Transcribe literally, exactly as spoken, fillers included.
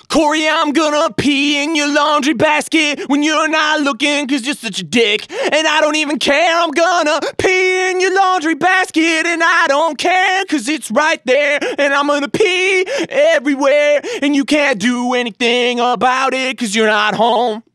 Corey, I'm gonna pee in your laundry basket when you're not looking cause you're such a dick. And I don't even care, I'm gonna pee in your laundry basket. And I don't care cause it's right there. And I'm gonna pee everywhere. And you can't do anything about it cause you're not home.